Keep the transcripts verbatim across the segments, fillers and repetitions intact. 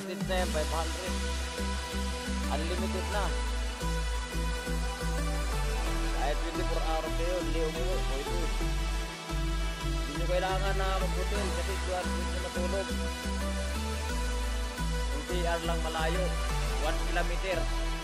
cottage na yan, five hundred. Unlimited na. Kahit twenty-four hours kayo, liw mo, pwede. Hindi nyo kailangan na mag-hotel kasi tuwan nyo matulog. Yung T R lang malayo, one kilometer.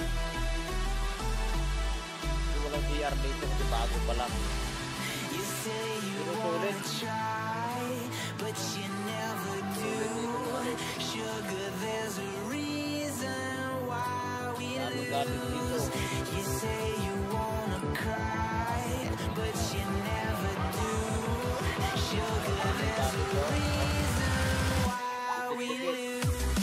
Hindi walang T R dito kasi bago pa lang. You say you wanna try, but you never do. Sugar, there's a reason why we lose. You say you wanna cry, but you never do. Sugar, there's a reason why we lose.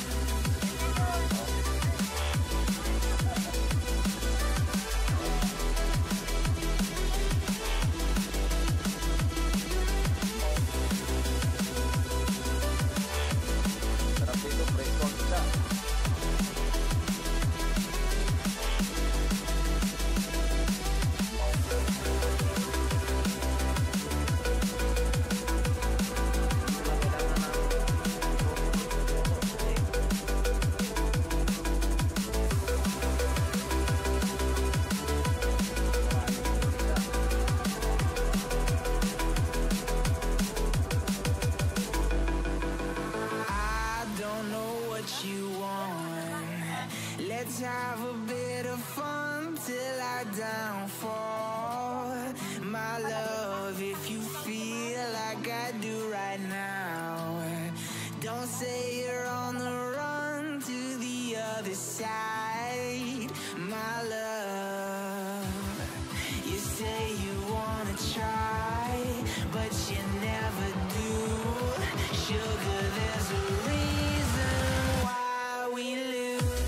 Let's have a bit of fun till I downfall. My love, if you feel like I do right now, don't say you're on the run to the other side. My love, you say you wanna try, but you never do. Sugar, there's a reason why we lose.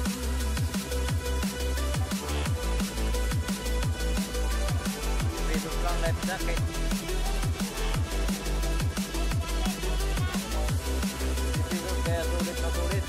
Life jacket. Dito kaya sulit na sulit.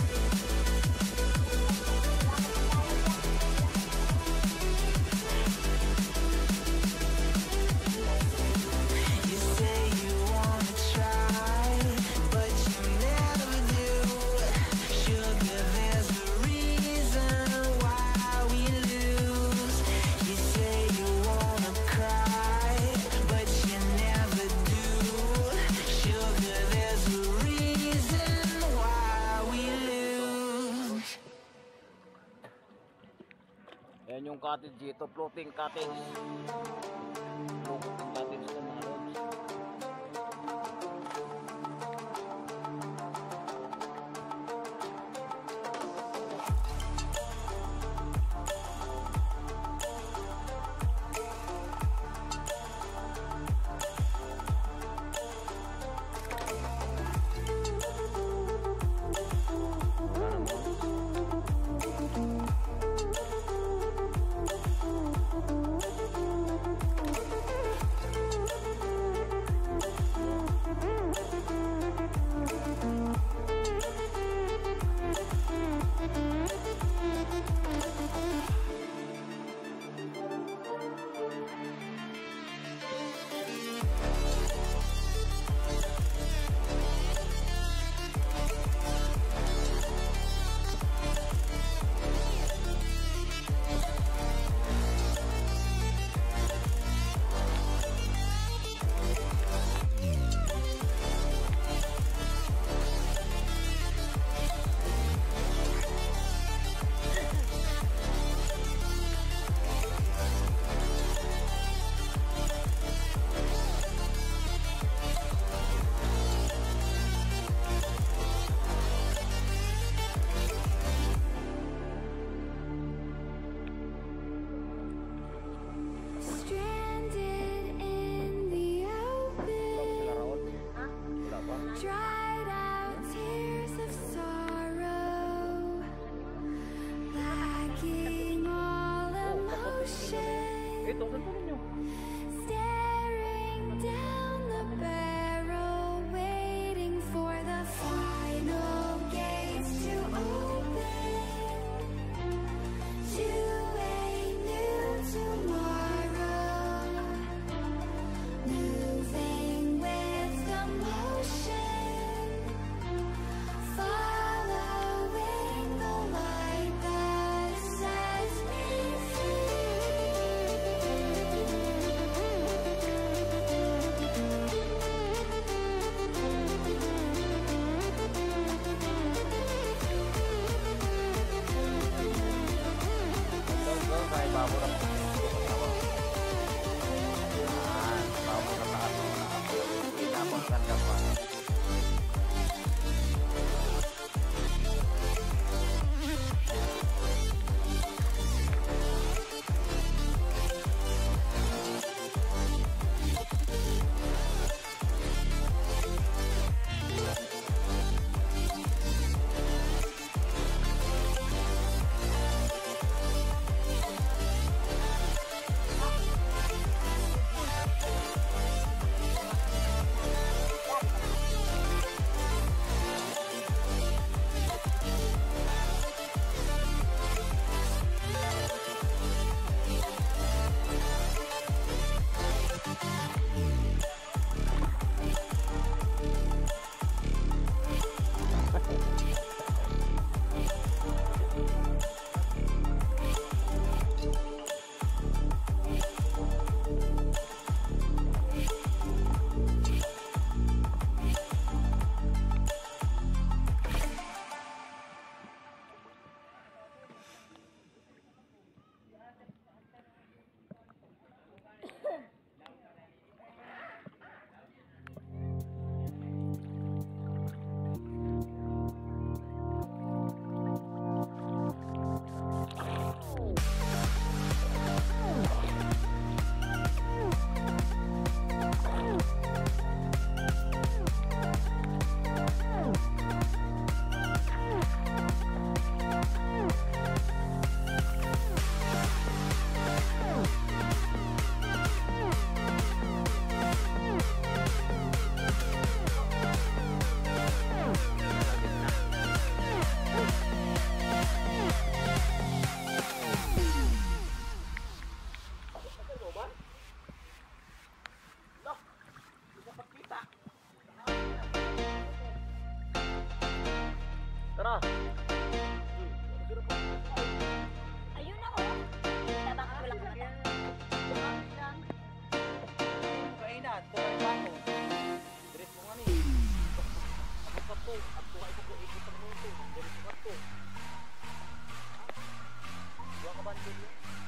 You say you wanna try, but you never do. Sugar, there's a reason why we lose. You say you wanna cry, but you never do. Sugar, there's a reason why we lose. Ayan yung cottage dito, floating cottage. Floating cottage ito mga lods. Follow kwarto. At buhay ko kung ikot ang mundo. Dari sa kwarto. Buha ka ba ang dito?